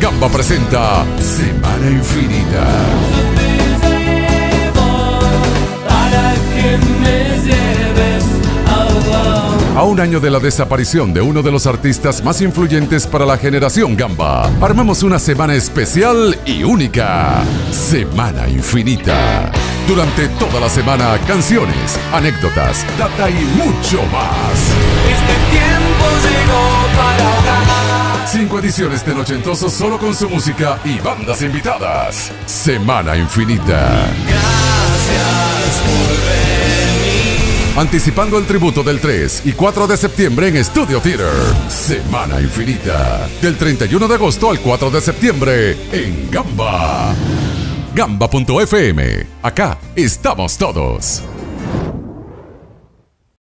Gamba presenta Semana Infinita. A un año de la desaparición de uno de los artistas más influyentes para la generación Gamba, armamos una semana especial y única. Semana Infinita. Durante toda la semana, canciones, anécdotas, data y mucho más. Este tiempo llegó para ahogar. 5 ediciones de Nochentoso solo con su música y bandas invitadas. Semana Infinita. Gracias por venir. Anticipando el tributo del 3 y 4 de septiembre en Studio Theater. Semana Infinita. Del 31 de agosto al 4 de septiembre en Gamba. Gamba.fm. Acá estamos todos.